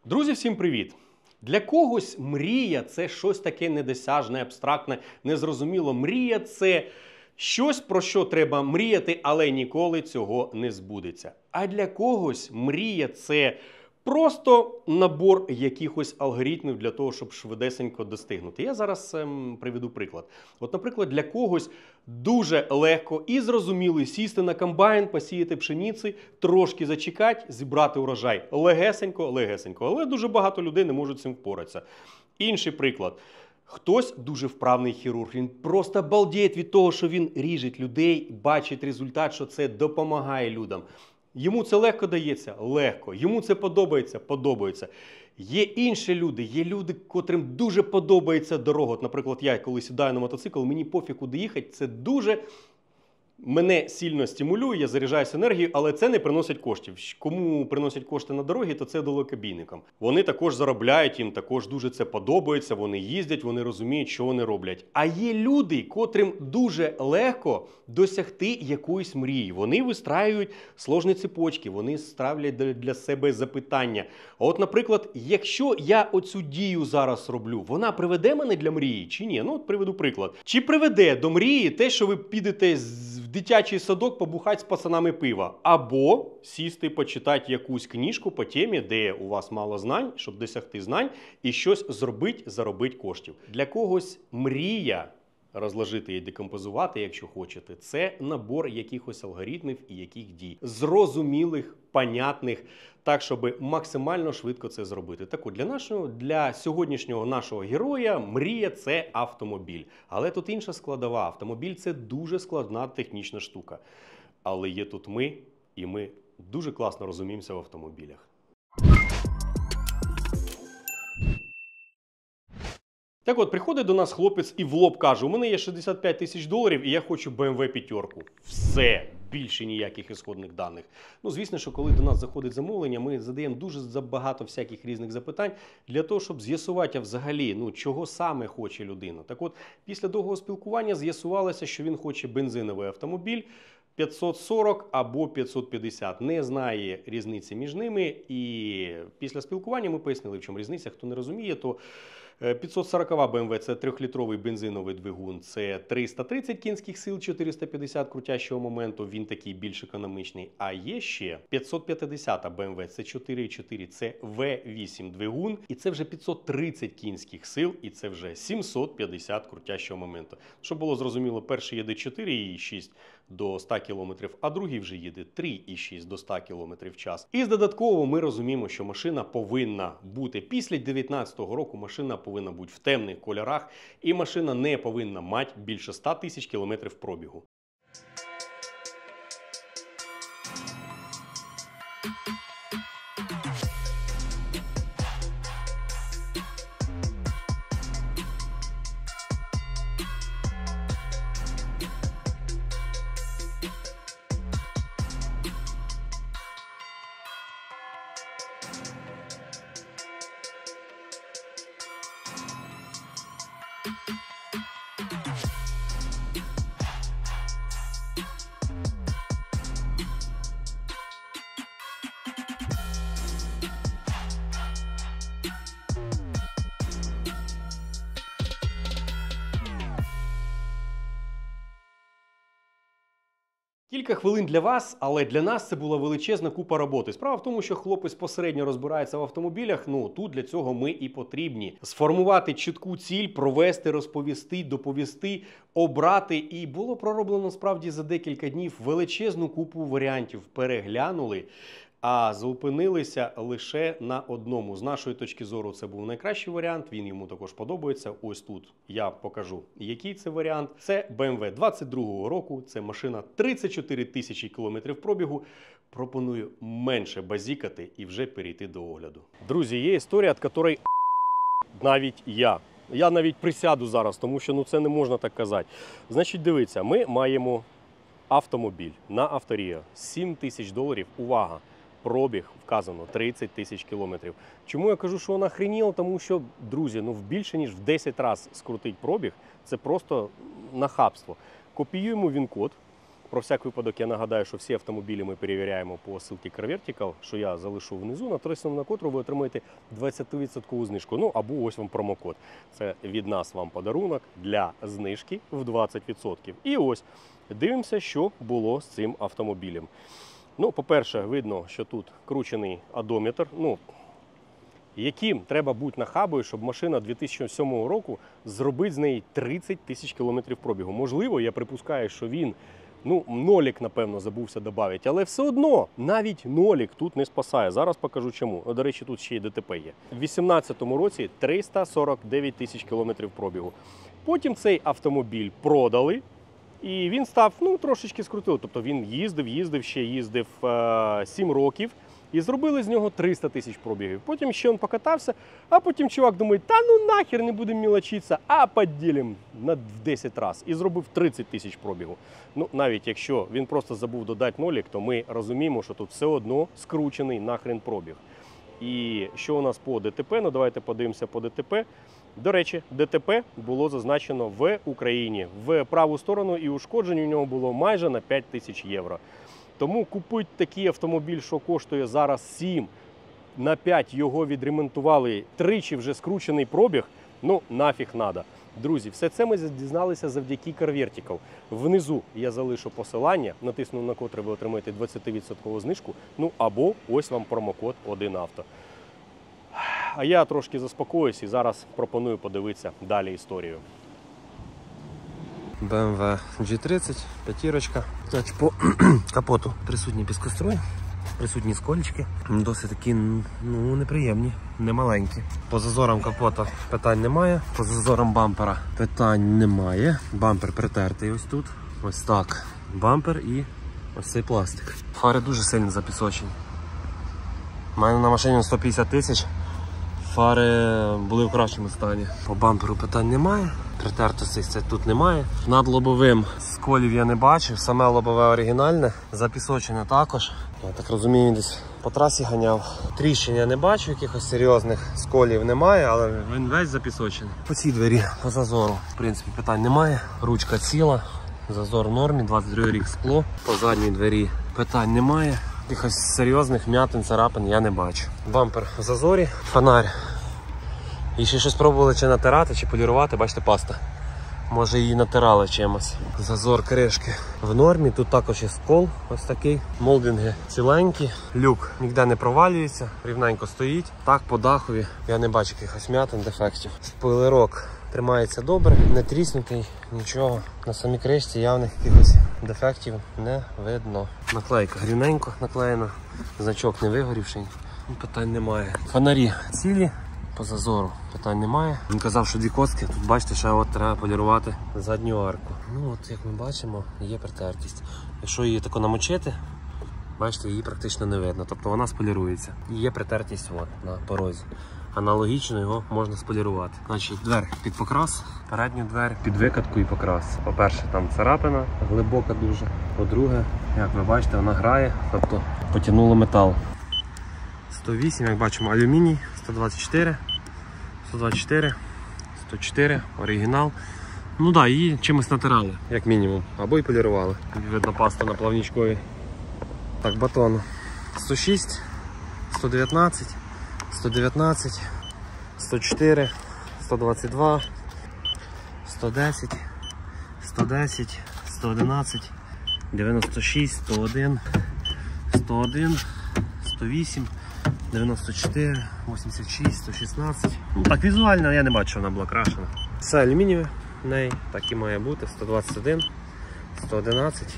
Друзі, всім привіт! Для когось мрія – це щось таке недосяжне, абстрактне, незрозуміло. Мрія – це щось, про що треба мріяти, але ніколи цього не збудеться. А для когось мрія – це просто набор якихось алгоритмів для того, щоб швидесенько достигнути. Я зараз приведу приклад. От, наприклад, для когось дуже легко і зрозуміло сісти на комбайн, посіяти пшениці, трошки зачекати, зібрати урожай. Легесенько, легесенько. Але дуже багато людей не можуть з цим впоратися. Інший приклад. Хтось дуже вправний хірург, він просто балдіє від того, що він ріже людей, бачить результат, що це допомагає людям. Йому це легко дається? Легко. Йому це подобається? Подобається. Є інші люди, котрим дуже подобається дорога. От, наприклад, я коли сідаю на мотоцикл, мені пофіг куди їхати, це дуже мене сильно стимулює, я заряджаюся енергією, але це не приносить коштів. Кому приносять кошти на дорогі, то це далекобійникам. Вони також заробляють, їм також дуже це подобається, вони їздять, вони розуміють, що вони роблять. А є люди, котрим дуже легко досягти якоїсь мрії. Вони вистраюють сложні цепочки, вони ставлять для себе запитання. А от, наприклад, якщо я оцю дію зараз роблю, вона приведе мене для мрії чи ні? Ну, от приведу приклад. Чи приведе до мрії те, що ви підете в дитячий садок побухати з пацанами пива? Або сісти, почитати якусь книжку по темі, де у вас мало знань, щоб досягти знань, і щось зробити, заробити коштів. Для когось мрія, розложити і декомпозувати, якщо хочете, це набор якихось алгоритмів і яких дій. Зрозумілих, понятних, так, щоб максимально швидко це зробити. Так от, для сьогоднішнього нашого героя мрія – це автомобіль. Але тут інша складова. Автомобіль – це дуже складна технічна штука. Але є тут ми, і ми дуже класно розуміємося в автомобілях. Так от, приходить до нас хлопець і в лоб каже: у мене є 65 тисяч доларів і я хочу BMW 5. Все, більше ніяких ісходних даних. Ну, звісно, що коли до нас заходить замовлення, ми задаємо дуже багато всяких різних запитань для того, щоб з'ясувати взагалі, чого саме хоче людина. Так от, після довгого спілкування з'ясувалося, що він хоче бензиновий автомобіль 540 або 550. Не знає різниці між ними. І після спілкування ми пояснили, в чому різниця. Хто не розуміє, то 540 BMW – це 3-літровий бензиновий двигун, це 330 кінських сил, 450 крутящого моменту, він такий більш економічний. А є ще 550 BMW – це 4,4, це V8 двигун, і це вже 530 кінських сил, і це вже 750 крутящого моменту. Щоб було зрозуміло, перший їде 4,6 до 100 км, а другий вже їде 3,6 до 100 км в час. І додатково ми розуміємо, що машина повинна бути після 2019 року, машина повинна бути в темних кольорах, і машина не повинна мати більше 100 тисяч кілометрів пробігу. Кілька хвилин для вас, але для нас це була величезна купа роботи. Справа в тому, що хлопець посередньо розбирається в автомобілях, тут для цього ми і потрібні. Сформувати чітку ціль, провести, розповісти, доповісти, обрати. І було пророблено справді за декілька днів величезну купу варіантів. Переглянули, а зупинилися лише на одному. З нашої точки зору це був найкращий варіант, він йому також подобається. Ось тут я покажу, який це варіант. Це BMW 22-го року, це машина 34 тисячі кілометрів пробігу. Пропоную менше базікати і вже перейти до огляду. Друзі, є історія, від якої навіть я. Я навіть присяду зараз, тому що це не можна так казати. Значить, дивіться, ми маємо автомобіль на Авторія, 7 тисяч доларів, увага! Пробіг вказано 30 тисяч кілометрів. Чому я кажу, що вона охреніла? Тому що, друзі, більше ніж в 10 разів скрутить пробіг, це просто нахабство. Копіюємо він-код, Про всяк випадок я нагадаю, що всі автомобілі ми перевіряємо по ссылці CarVertical, що я залишу внизу, натиснув на котру ви отримаєте 20% знижку. Ну або ось вам промокод. Це від нас вам подарунок для знижки в 20%. І ось дивимося, що було з цим автомобілем. Ну, по-перше, видно, що тут кручений одометр. Ну, яким треба бути нахабою, щоб машина 2007 року зробити з неї 30 тисяч кілометрів пробігу. Можливо, я припускаю, що він, нолік, напевно, забувся додати, але все одно навіть нолік тут не спасає. Зараз покажу чому. До речі, тут ще й ДТП є. В 2018 році 349 тисяч кілометрів пробігу. Потім цей автомобіль продали. І він став, трошечки скрутило. Тобто він їздив 7 років. І зробили з нього 300 тисяч пробігів. Потім ще він покатався, а потім чувак думає, та нахер не будемо мілочитися, а поділимо на 10 разів. І зробив 30 тисяч пробігу. Навіть якщо він просто забув додати нолік, то ми розуміємо, що тут все одно скручений нахрен пробіг. І що у нас по ДТП? Давайте подивимося по ДТП. До речі, ДТП було зазначено в Україні. В праву сторону і ушкоджень у нього було майже на 5 тисяч євро. Тому купити такий автомобіль, що коштує зараз 7, на 5 його відремонтували, тричі вже скручений пробіг, нафіг надо. Друзі, все це ми дізналися завдяки CarVertical. Внизу я залишу посилання, натисну на котре ви отримаєте 20% знижку, або ось вам промокод 1авто. А я трошки заспокоюсь і зараз пропоную подивитися далі історію. BMW G30, п'ятірочка. По капоту присутні піскоструй, присутні скольчики. Досить такі, неприємні, немаленькі. По зазорам капота питань немає. По зазорам бампера питань немає. Бампер притертий ось тут. Ось так. Бампер і ось цей пластик. Фари дуже сильно запісочені. У мене на машині 150 тисяч. Фари були в кращому стані. По бамперу питань немає. Притертостей це тут немає. Над лобовим сколів я не бачив. Саме лобове оригінальне. Запісочене також. Я так розумію, він десь по трасі ганяв. Тріщин я не бачу, якихось серйозних сколів немає, але він весь запісочений. По цій двері, по зазору, в принципі, питань немає. Ручка ціла, зазор в нормі, 22 рік скло. По задній двері питань немає. Якихось серйозних вмятин, царапин я не бачу. Бампер в зазорі, фонарь. І ще щось пробували чи натирати, чи полірувати, бачите, паста. Може її натирали чимось. Зазор кришки в нормі, тут також є скол ось такий. Молдинги ціленькі, люк ніде не провалюється, рівненько стоїть. Так, по дахові я не бачу якихось м'ятин, дефектів. Спойлерок тримається добре, не тріснутий, нічого. На самій кришці явних якихось дефектів не видно. Наклейка рівненько наклеєна, значок не вигорівший, питань немає. Фонарі цілі. По зазору питань немає. Він казав, що дві коцки. Тут бачите, ще треба полірувати задню арку. Як ми бачимо, є притертість. Якщо її тако намочити, бачите, її практично не видно. Тобто вона сполірується. І є притертість на порозі. Аналогічно його можна сполірувати. Значить, двері під покрас, передню двері під викатку і покрас. По-перше, там царапина глибока дуже. По-друге, як ви бачите, вона грає, тобто потягнуло метал. 108, як бачимо, алюміній, 124, 124, 104, оригінал. Її чимось натирали, як мінімум, або й полірували. Видно, паста на плавнічкові. Так, батон 106, 119, 119, 104, 122, 110, 110, 111, 96, 101, 101, 108, 94, 86, 116. Так, візуально я не бачу, що вона була крашена. Все алюмінієве в неї, так і має бути. 121, 111,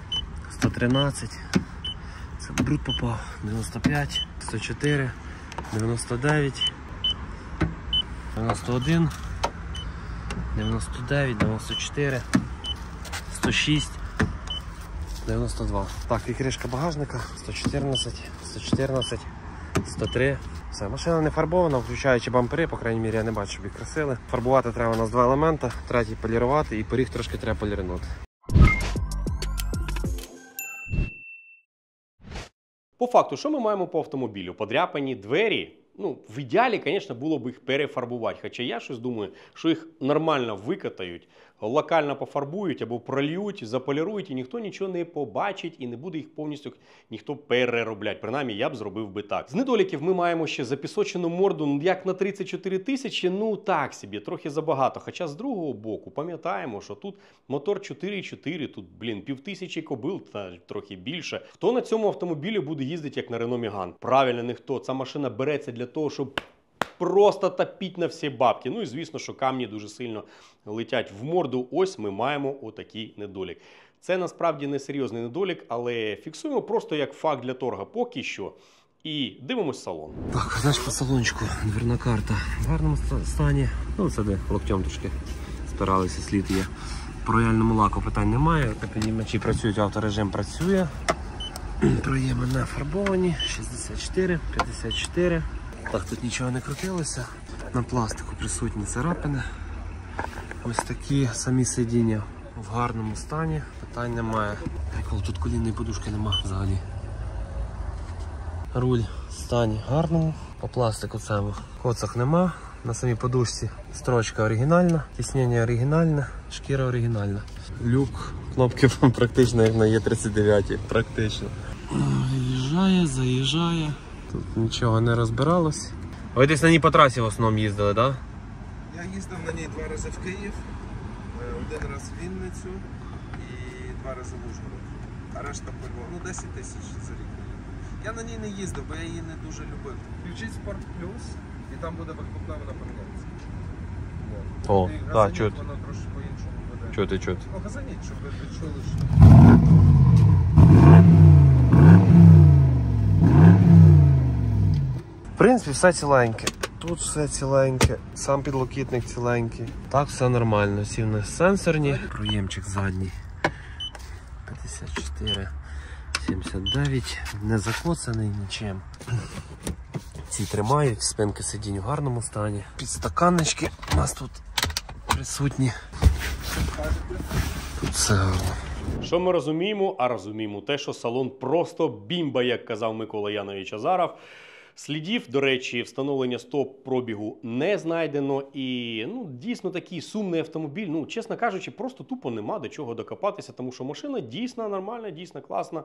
113. Це бруд попав. 95, 104, 99, 91, 99, 94, 106, 92. Так, і кришка багажника 114, 114, 103. Все, машина не фарбована, включаючи бампери, по крайній мірі я не бачу, щоб їх красили. Фарбувати треба у нас два елемента, третій полірувати і поріг трошки треба полірнути. По факту, що ми маємо по автомобілю? Подряпані двері. В ідеалі, звісно, було б їх перефарбувати. Хоча я щось думаю, що їх нормально викатають, локально пофарбують або прольють, заполірують, і ніхто нічого не побачить і не буде їх повністю ніхто переробляти. Принаймні, я б зробив би так. З недоліків ми маємо ще запісочену морду, ну, як на 34 тисячі, ну так собі, трохи забагато. Хоча з другого боку пам'ятаємо, що тут мотор 4,4, тут, блін, 5000 кобил та трохи більше. Хто на цьому автомобілі буде їздити, як на Renault Megane? Правильно, ніхто. Ця машина береться для того, щоб просто топіть на всі бабки. Ну і звісно, що камні дуже сильно летять в морду. Ось ми маємо отакий недолік. Це насправді не серйозний недолік, але фіксуємо просто як факт для торга поки що. І дивимось салон. Так, значить по салончику дверна карта в гарному стані. Ну це де локтем трошки спиралися, слід є. По рояльному лаку питань немає. Підіймачі працюють, авторежим працює. Проєми не фарбовані. 64, 54. Так, тут нічого не крутилося. На пластику присутні царапини. Ось такі самі сидіння в гарному стані. Питань немає. Прикол, тут колінної подушки нема взагалі. Руль в стані гарному. По пластику цьому коцок нема. На самій подушці строчка оригінальна, тиснення оригінальне, шкіра оригінальна. Люк, кнопки практично як на Е39. Практично. Виїжджає, заїжджає. Тут нічого не розбиралось. Ви десь на ній по трасі в основному їздили, так? Да? Я їздив на ній 2 рази в Київ, 1 раз в Вінницю і 2 рази в Ужгород. А решта по Львову. Ну 10 тисяч за рік. Я на ній не їздив, бо я її не дуже любив. Включіть Sport Plus і там буде вихлопна, вона поміняється. О, І так, газоніть, чути. воно трошки по-іншому буде. Чути, чути. Ну, газоніть, щоб ви відчули, що... В принципі, все ціленьке. Тут все ціленьке, сам підлокітник ціленький. Так, все нормально. Всі в нас сенсорні. Проємчик задній. 54, 79. Не закоцаний нічим. Ці тримають, спинки сидінь в гарному стані. Підстаканнички у нас тут присутні. Тут все гарно. Що ми розуміємо? А розуміємо те, що салон просто бімба, як казав Микола Янович Азаров. Слідів, до речі, встановлення стоп-пробігу не знайдено. І дійсно такий сумний автомобіль. Ну, чесно кажучи, просто тупо нема до чого докопатися, тому що машина дійсно нормальна, дійсно класна.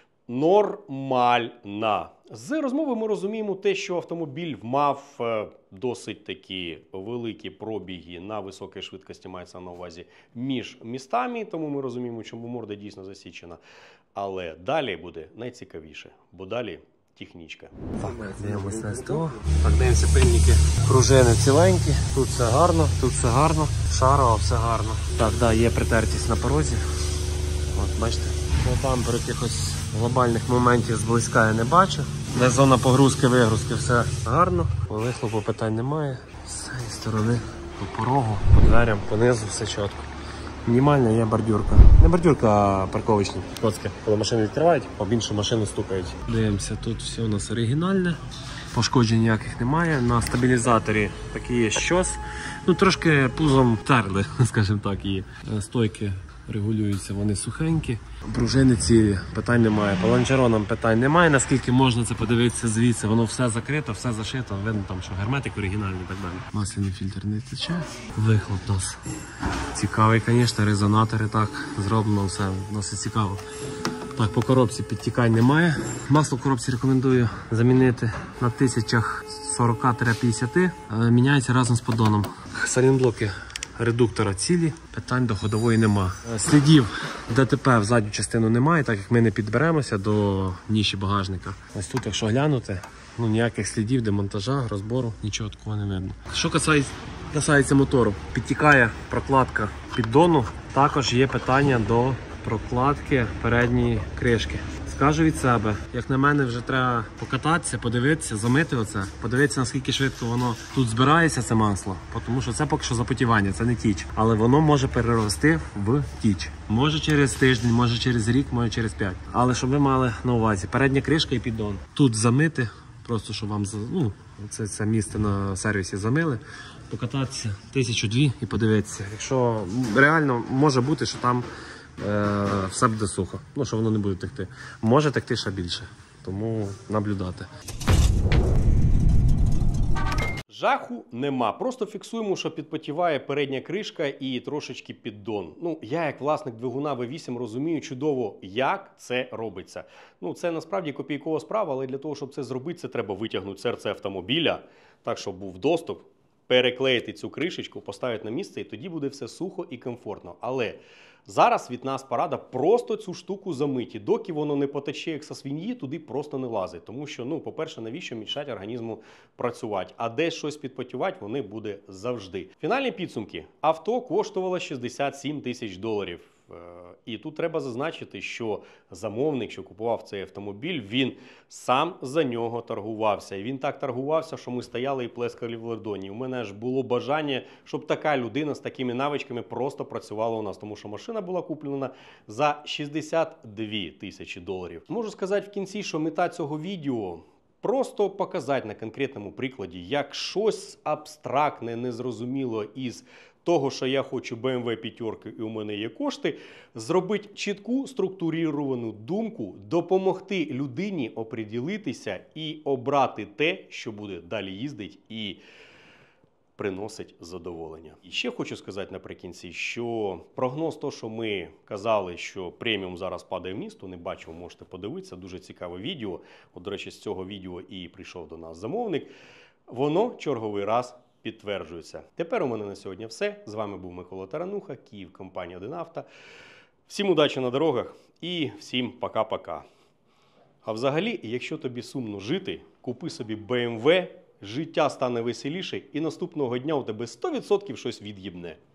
Нормальна. З розмови ми розуміємо те, що автомобіль мав досить такі великі пробіги на високій швидкості, мається на увазі, між містами, тому ми розуміємо, чому морда дійсно засічена. Але далі буде найцікавіше, бо далі технічка. Так, дивимося на СТО. Так, дивимося пильники. Пружини ціленькі, тут все гарно, тут все гарно, шарово, все гарно. Так, да, є притертість на порозі. От, бачите? По бамперу якихось глобальних моментів зблизька я не бачу. Де зона погрузки-вигрузки, все гарно. По вихлопу питань немає. З цієї сторони, по порогу, по дверям, по низу, все чітко. Мінімальна є бордюрка. Не бордюрка, а парковочні коцки. Коли машини відкривають, об іншу машину стукають. Дивимося, тут все у нас оригінальне. Пошкоджень ніяких немає. На стабілізаторі такі є щось. Ну, трошки пузом терли, скажімо так, і стойки регулюються, вони сухенькі. Пружини цілі, питань немає. По лонжеронам питань немає, наскільки можна це подивитися звідси. Воно все закрито, все зашито. Видно там, що герметик оригінальний і так далі. Масляний фільтр не тече. Вихлоп у нас цікавий, звісно, резонатори так зроблено, все досить цікаво. Так, по коробці підтікань немає. Масло в коробці рекомендую замінити на 1040-50. Міняється разом з поддоном. Салінблоки редуктора цілі, питань до ходової нема. Слідів ДТП в задню частину немає, так як ми не підберемося до ніші багажника. Ось тут, якщо глянути, ніяких слідів демонтажа, розбору, нічого такого не видно. Що касається мотору, підтікає прокладка піддону, також є питання до прокладки передньої кришки. Скажу від себе, як на мене, вже треба покататися, подивитися, замити оце, подивитися, наскільки швидко воно тут збирається, це масло, тому що це поки що запотівання, це не тіч. Але воно може перерости в тіч. Може через тиждень, може через рік, може через 5. Але щоб ви мали на увазі, передня кришка і піддон. Тут замити, просто щоб вам це місце на сервісі замили, покататися 1000-2 і подивитися. Якщо реально може бути, що там все буде сухо, що воно не буде текти. Може текти ще більше, тому наблюдати. Жаху нема. Просто фіксуємо, що підпотіває передня кришка і трошечки піддон. Ну, я як власник двигуна V8 розумію чудово, як це робиться. Ну, це насправді копійкова справа, але для того, щоб це зробити, це треба витягнути серце автомобіля, так, щоб був доступ, переклеїти цю кришечку, поставити на місце, і тоді буде все сухо і комфортно. Але зараз від нас порада просто цю штуку замити. Доки воно не потече, як со свиньї, туди просто не лазить. Тому що, ну, по-перше, навіщо мішати організму працювати? А десь щось підпотівати вони буде завжди. Фінальні підсумки. Авто коштувало 67 тисяч доларів. І тут треба зазначити, що замовник, що купував цей автомобіль, він сам за нього торгувався. І він так торгувався, що ми стояли і плескали в ладоні. У мене ж було бажання, щоб така людина з такими навичками просто працювала у нас. Тому що машина була куплена за 62 тисячі доларів. Можу сказати в кінці, що мета цього відео – просто показати на конкретному прикладі, як щось абстрактне, незрозуміло із того, що я хочу BMW 5 і у мене є кошти, зробити чітку структуровану думку, допомогти людині оприділитися і обрати те, що буде далі їздити і приносить задоволення. І ще хочу сказати наприкінці, що прогноз того, що ми казали, що преміум зараз падає вниз, то не бачив, можете подивитися, дуже цікаве відео. От, до речі, з цього відео і прийшов до нас замовник. Воно черговий раз підтверджується. Тепер у мене на сьогодні все. З вами був Микола Тарануха, Київ, компанія «Один Авто». Всім удачі на дорогах і всім пока-пока. А взагалі, якщо тобі сумно жити, купи собі BMW, життя стане веселіше і наступного дня у тебе 100% щось від'їбне.